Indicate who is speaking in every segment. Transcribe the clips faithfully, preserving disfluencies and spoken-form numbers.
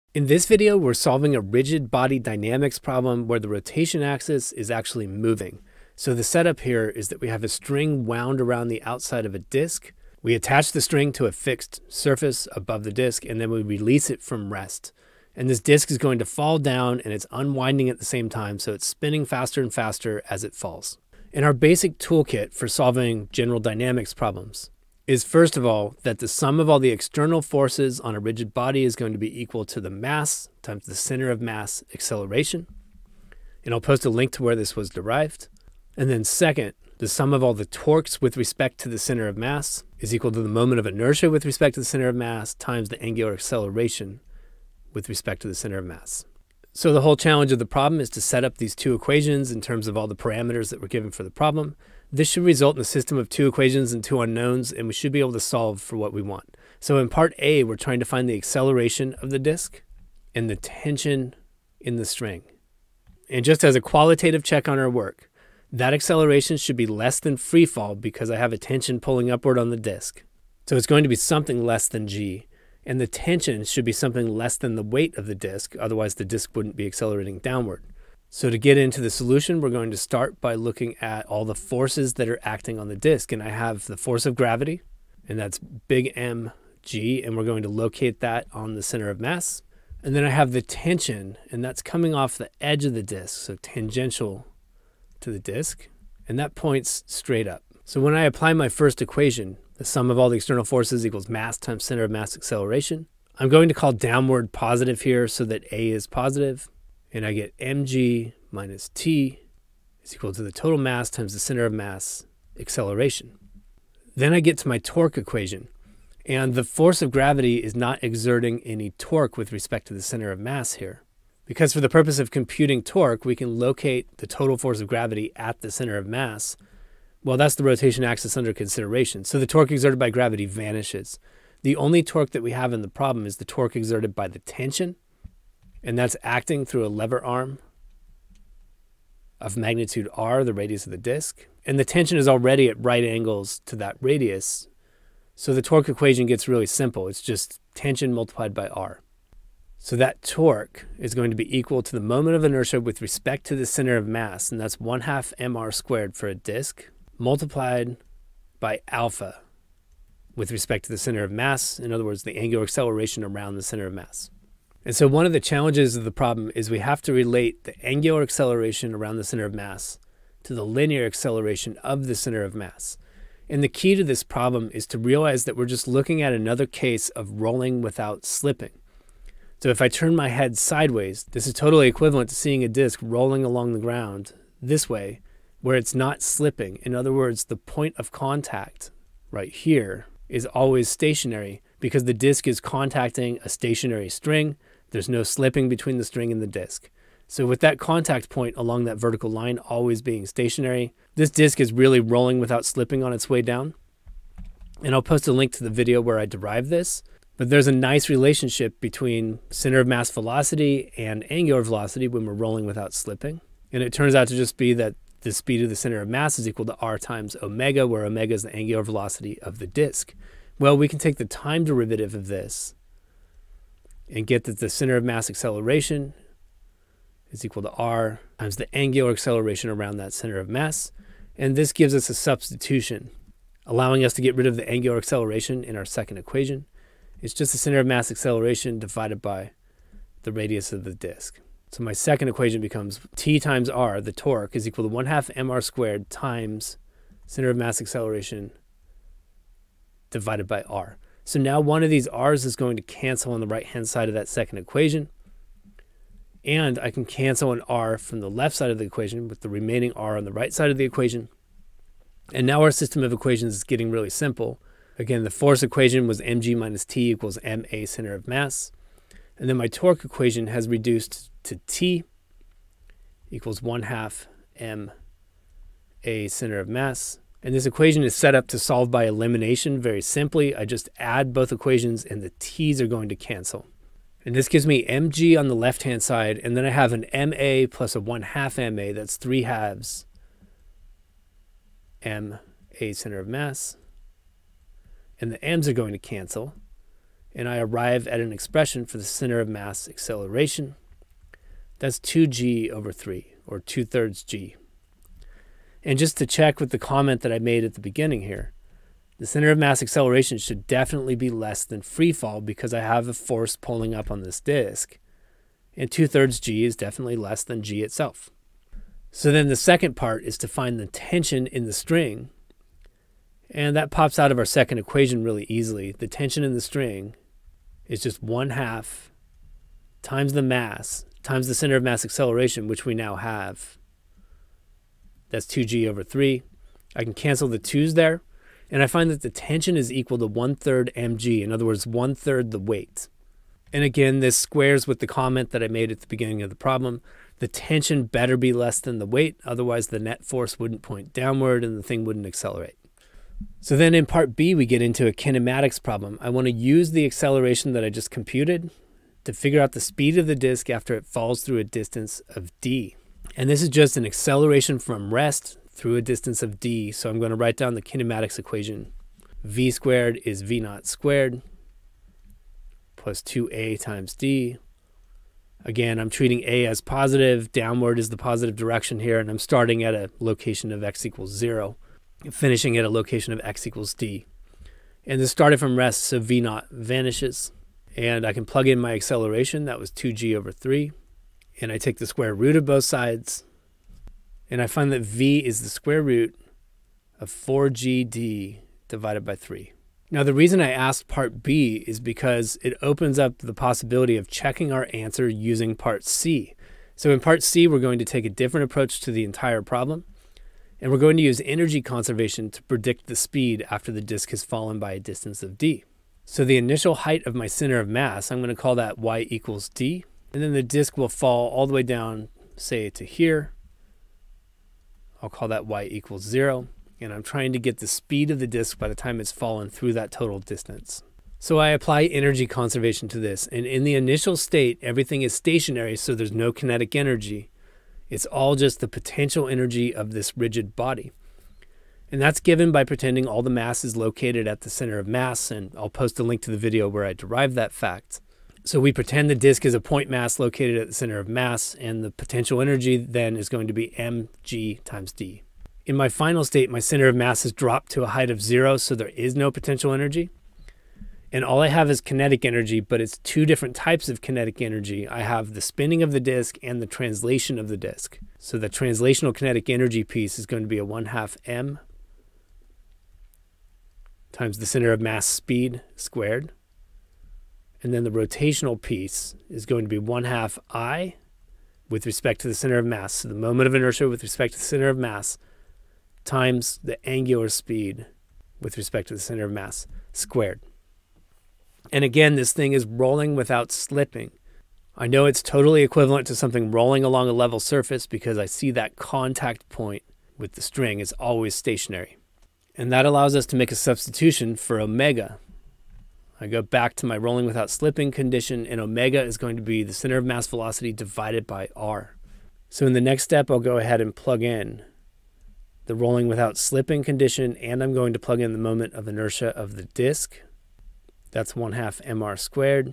Speaker 1: In this video, we're solving a rigid body dynamics problem where the rotation axis is actually moving. So the setup here is that we have a string wound around the outside of a disk. We attach the string to a fixed surface above the disk, and then we release it from rest. And this disk is going to fall down, and it's unwinding at the same time, so it's spinning faster and faster as it falls. And our basic toolkit for solving general dynamics problems is, first of all, that the sum of all the external forces on a rigid body is going to be equal to the mass times the center of mass acceleration. And I'll post a link to where this was derived. And then second, the sum of all the torques with respect to the center of mass is equal to the moment of inertia with respect to the center of mass times the angular acceleration with respect to the center of mass. So the whole challenge of the problem is to set up these two equations in terms of all the parameters that were given for the problem. This should result in a system of two equations and two unknowns, and we should be able to solve for what we want. So in part A, we're trying to find the acceleration of the disk and the tension in the string. And just as a qualitative check on our work, that acceleration should be less than free fall because I have a tension pulling upward on the disk. So it's going to be something less than G. And the tension should be something less than the weight of the disk, otherwise the disk wouldn't be accelerating downward. So to get into the solution, we're going to start by looking at all the forces that are acting on the disk. And I have the force of gravity, and that's big M G, and we're going to locate that on the center of mass. And then I have the tension, and that's coming off the edge of the disk, so tangential to the disk, and that points straight up. So when I apply my first equation, the sum of all the external forces equals mass times center of mass acceleration, I'm going to call downward positive here so that A is positive, and I get mg minus t is equal to the total mass times the center of mass acceleration. Then I get to my torque equation, and the force of gravity is not exerting any torque with respect to the center of mass here. Because for the purpose of computing torque, we can locate the total force of gravity at the center of mass. Well, that's the rotation axis under consideration. So the torque exerted by gravity vanishes. The only torque that we have in the problem is the torque exerted by the tension, and that's acting through a lever arm of magnitude r, the radius of the disk. And the tension is already at right angles to that radius. So the torque equation gets really simple. It's just tension multiplied by r. So that torque is going to be equal to the moment of inertia with respect to the center of mass, and that's one half mr squared for a disk, multiplied by alpha with respect to the center of mass. In other words, the angular acceleration around the center of mass. And so one of the challenges of the problem is we have to relate the angular acceleration around the center of mass to the linear acceleration of the center of mass. And the key to this problem is to realize that we're just looking at another case of rolling without slipping. So if I turn my head sideways, this is totally equivalent to seeing a disk rolling along the ground this way, where it's not slipping. In other words, the point of contact right here is always stationary because the disk is contacting a stationary string. There's no slipping between the string and the disk. So with that contact point along that vertical line always being stationary, this disk is really rolling without slipping on its way down. And I'll post a link to the video where I derive this. But there's a nice relationship between center of mass velocity and angular velocity when we're rolling without slipping. And it turns out to just be that the speed of the center of mass is equal to r times omega, where omega is the angular velocity of the disk. Well, we can take the time derivative of this and get that the center of mass acceleration is equal to r times the angular acceleration around that center of mass. And this gives us a substitution, allowing us to get rid of the angular acceleration in our second equation. It's just the center of mass acceleration divided by the radius of the disk. So my second equation becomes t times r, the torque, is equal to one half mr squared times center of mass acceleration divided by r. So now one of these r's is going to cancel on the right-hand side of that second equation. And I can cancel an r from the left side of the equation with the remaining r on the right side of the equation. And now our system of equations is getting really simple. Again, the force equation was mg minus t equals ma center of mass. And then my torque equation has reduced to t equals one half m a center of mass. And this equation is set up to solve by elimination very simply. I just add both equations and the t's are going to cancel. And this gives me mg on the left-hand side, and then I have an ma plus a one half ma, that's three halves m a center of mass. And the m's are going to cancel. and I arrive at an expression for the center of mass acceleration. That's two g over three, or two thirds g. And just to check with the comment that I made at the beginning here, the center of mass acceleration should definitely be less than free fall because I have a force pulling up on this disk. And two thirds g is definitely less than g itself. So then the second part is to find the tension in the string. And that pops out of our second equation really easily. The tension in the string is just one half times the mass times the center of mass acceleration, which we now have. That's two g over three. I can cancel the twos there. And I find that the tension is equal to one third mg. In other words, one third the weight. And again, this squares with the comment that I made at the beginning of the problem. The tension better be less than the weight. Otherwise, the net force wouldn't point downward and the thing wouldn't accelerate. So then in part B, we get into a kinematics problem. I want to use the acceleration that I just computed to figure out the speed of the disk after it falls through a distance of d. And this is just an acceleration from rest through a distance of d. So I'm going to write down the kinematics equation. V squared is v naught squared plus two a times d. Again, I'm treating a as positive. Downward is the positive direction here, and I'm starting at a location of x equals zero. Finishing at a location of x equals d. And this started from rest, so v naught vanishes. And I can plug in my acceleration. That was two g over three. And I take the square root of both sides. And I find that v is the square root of four g d divided by three. Now, the reason I asked part B is because it opens up the possibility of checking our answer using part C. So in part C, we're going to take a different approach to the entire problem. And we're going to use energy conservation to predict the speed after the disk has fallen by a distance of d. So the initial height of my center of mass, I'm going to call that y equals d. And then the disk will fall all the way down, say, to here. I'll call that y equals zero. And I'm trying to get the speed of the disk by the time it's fallen through that total distance. So I apply energy conservation to this. And in the initial state, everything is stationary, so there's no kinetic energy. It's all just the potential energy of this rigid body. And that's given by pretending all the mass is located at the center of mass, and I'll post a link to the video where I derive that fact. So we pretend the disk is a point mass located at the center of mass, and the potential energy then is going to be mg times d. In my final state, my center of mass has dropped to a height of zero, so there is no potential energy. And all I have is kinetic energy, but it's two different types of kinetic energy. I have the spinning of the disk and the translation of the disk. So the translational kinetic energy piece is going to be a one half m times the center of mass speed squared. And then the rotational piece is going to be one half I with respect to the center of mass. So the moment of inertia with respect to the center of mass times the angular speed with respect to the center of mass squared. And again, this thing is rolling without slipping. I know it's totally equivalent to something rolling along a level surface because I see that contact point with the string is always stationary. And that allows us to make a substitution for omega. I go back to my rolling without slipping condition, and omega is going to be the center of mass velocity divided by r. So in the next step, I'll go ahead and plug in the rolling without slipping condition, and I'm going to plug in the moment of inertia of the disk. That's one half mr squared.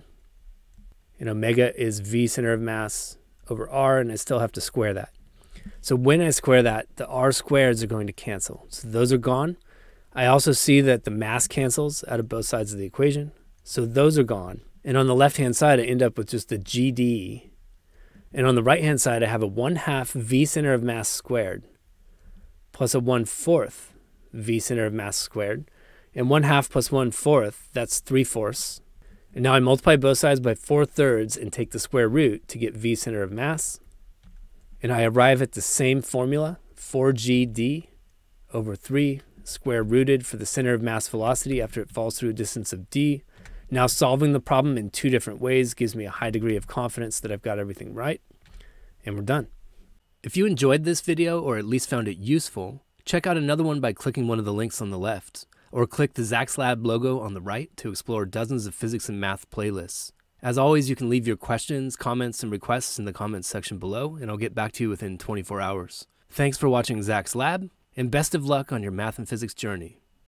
Speaker 1: And omega is v center of mass over r, and I still have to square that. So when I square that, the r squareds are going to cancel. So those are gone. I also see that the mass cancels out of both sides of the equation. So those are gone. And on the left-hand side, I end up with just the G D. And on the right-hand side, I have a one half v center of mass squared plus a one fourth v center of mass squared. And one half plus one fourth, that's three fourths. And now I multiply both sides by four thirds and take the square root to get v center of mass. And I arrive at the same formula, four g d over three square rooted for the center of mass velocity after it falls through a distance of d. Now solving the problem in two different ways gives me a high degree of confidence that I've got everything right. And we're done. If you enjoyed this video or at least found it useful, check out another one by clicking one of the links on the left. Or click the Zach's Lab logo on the right to explore dozens of physics and math playlists. As always, you can leave your questions, comments, and requests in the comments section below, and I'll get back to you within twenty-four hours. Thanks for watching Zach's Lab, and best of luck on your math and physics journey.